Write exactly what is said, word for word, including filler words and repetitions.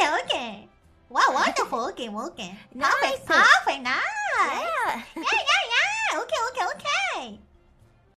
okay, okay. Wow, wonderful. Okay, okay. Nice. Perfect, perfect.